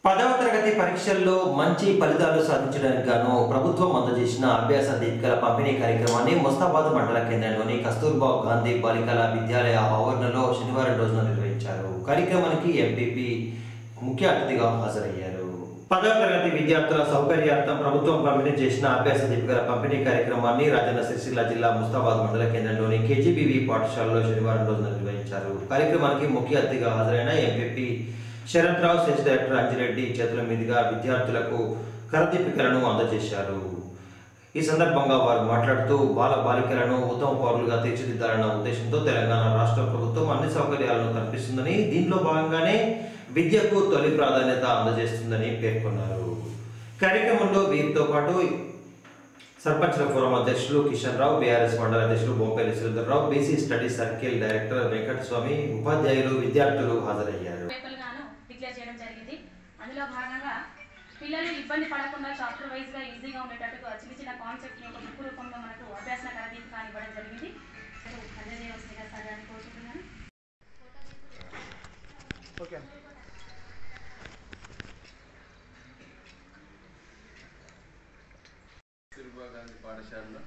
10వ తరగతి పరీక్షల్లో మంచి ఫలితాలు సాధించడానికి గాను ప్రభుత్వం అందజేసిన అభ్యాస దీపికల పంపిణీ కార్యక్రమాన్ని ముస్తాబాద్ మండల కేంద్రంలోని కస్తూర్బా గాంధీ బాలికల విద్యాలయ ఆవరణలో శనివారం రోజున నిర్వహించారు. కార్యక్రమానికి ఎంపీపీ ముఖ్య అతిథిగా హాజరయ్యారు. 10వ తరగతి విద్యార్థుల సౌకర్యార్థం ప్రభుత్వం పంపిణీ చేసిన అభ్యాస దీపికల పంపిణీ కార్యక్రమాన్ని రాజన్న సిరిసిల్ల జిల్లా ముస్తాబాద్ మండల కేంద్రంలోని కేజీబీవీ పాఠశాలలో శనివారం రోజున నిర్వహించారు. కార్యక్రమానికి ముఖ్య అతిథిగా హాజరైన MPP Sharath Rao stage director Anji Reddy చేతుల మీదుగా విద్యార్థులకు కరదీపికలను అందజేశారు. ఈ సందర్భంగా వారు మాట్లాడుతూ బాలికలను ఉత్తమ పౌరులుగా తీర్చిదిద్దాలన్న ఉద్దేశంతో తెలంగాణ రాష్ట్ర ప్రభుత్వం అన్ని సౌకర్యాలను కల్పిస్తుందని, దీంట్లో భాగంగానే విద్యకు తొలి ప్రాధాన్యత అందజేస్తుందని పేర్కొన్నారు. కార్యక్రమంలో వీరితో పాటు సర్పంచ్ల ఫోరం అధ్యక్షులు కిషన్ రావు, బీఆర్ఎస్ మండల అధ్యక్షులు Bompalli Sridhar Rao, BC study circle director Venkataswamy, ఉపాధ్యాయులు, విద్యార్థులు హాజరయ్యారు. అందులో భాగంగా పిల్లలు ఇబ్బంది పడకుండా చాప్టర్ వైజ్గా ఈజీగా ఉండేటట్టుగా చిన్న చిన్న కాన్సెప్ట్ని ఒక బుక్ రూపంలో మనకు అభ్యాస కరదీపిక ఇవ్వడం జరిగింది. అందజేయవలసిందిగా సహాయాన్ని కోరుకుంటున్నాను. కస్తూర్బా గాంధీ పాఠశాలలో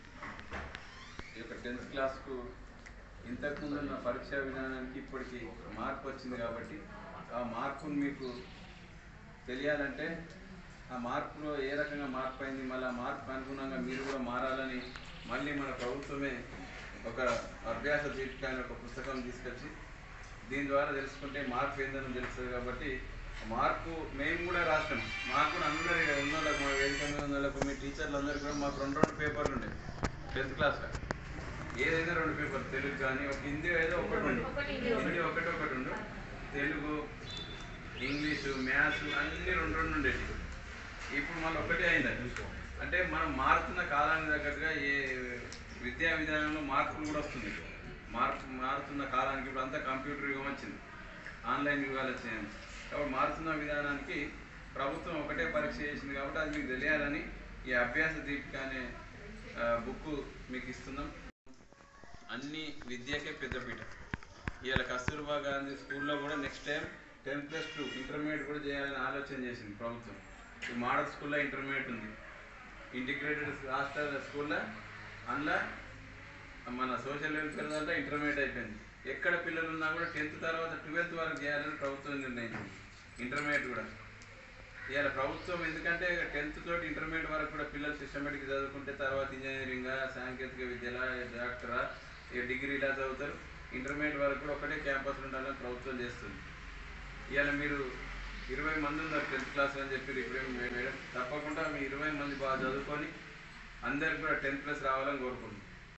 ఈ యొక్క 10th క్లాస్కు ఇంతకుముందు ఉన్న పరీక్షా విధానానికి ఇప్పటికి మార్పు వచ్చింది కాబట్టి ఆ మార్పును మీకు తెలియాలంటే ఆ మార్పులో ఏ రకంగా మార్పు అయింది, మళ్ళీ ఆ మార్పుకు అనుగుణంగా మీరు కూడా మారాలని మళ్ళీ మన ప్రభుత్వమే ఒక అభ్యాస దీపిక అనే ఒక పుస్తకం తీసుకొచ్చి దీని ద్వారా తెలుసుకుంటే మార్పు ఏందని తెలుస్తుంది. కాబట్టి మార్పు మేము కూడా రాసినాం. మాకు కూడా అందరూ ఉన్నోళ్ళకు మా వేదిక మీద ఉన్నోళ్ళకు మీ టీచర్లు అందరూ కూడా మాకు రెండు పేపర్లు ఉండేవి 10th క్లాస్లో. ఏదైనా 2 పేపర్లు, తెలుగు కానీ ఒక హిందీ ఏదో ఒకటి ఉండు, హిందీ ఒకటి ఉండు, తెలుగు, ఇంగ్లీషు, మ్యాథ్స్ అన్నీ 2 ఉండేవి. ఇప్పుడు మళ్ళీ ఒకటే అయింది. అంటే మనం మారుతున్న కాలానికి తగ్గట్టుగా ఏ విద్యా విధానంలో మార్పులు కూడా వస్తుంది. మారుతున్న కాలానికి ఇప్పుడు అంతా కంప్యూటర్ యుగం వచ్చింది, ఆన్లైన్ యుగాలు వచ్చినాయి. కాబట్టి మారుతున్న విధానానికి ప్రభుత్వం ఒకటే పరీక్ష చేసింది కాబట్టి అది మీకు తెలియాలని ఈ అభ్యాస దీపిక అనే బుక్ మీకు ఇస్తున్నాం. అన్ని విద్యకే పెద్దపీట. ఇవాళ కస్తూర్బా గాంధీ స్కూల్లో కూడా నెక్స్ట్ టైం 10+2 ఇంటర్మీడియట్ కూడా చేయాలని ఆలోచన చేసింది ప్రభుత్వం. ఈ మోడల్ స్కూల్లో ఇంటర్మీడియట్ ఉంది, ఇంటిగ్రేటెడ్ హాస్టల్ స్కూల్లో అందులో మన సోషల్ వెల్ఫేర్ దాంట్లో ఇంటర్మీడియట్ అయిపోయింది. ఎక్కడ పిల్లలు ఉన్నా కూడా 10th తర్వాత 12th వరకు చేయాలని ప్రభుత్వం నిర్ణయించింది. ఇంటర్మీడియట్ కూడా ఇవాళ ప్రభుత్వం ఎందుకంటే 10th తోటి ఇంటర్మీడియట్ వరకు కూడా పిల్లలు సిస్టమేటిక్ చదువుకుంటే తర్వాత ఇంజనీరింగ్, సాంకేతిక విద్యల, డాక్టరా, డిగ్రీలా చదువుతారు. ఇంటర్మీడియట్ వరకు కూడా ఒకటే క్యాంపస్ ఉండాలని ప్రభుత్వం చేస్తుంది. ఇవాళ మీరు 20 మంది ఉన్నారు 10th క్లాస్ అని చెప్పి ఇప్పుడే మేడం, తప్పకుండా మీ 20 మంది బాగా చదువుకొని అందరికి కూడా 10+ రావాలని కోరుకుంటున్నాం.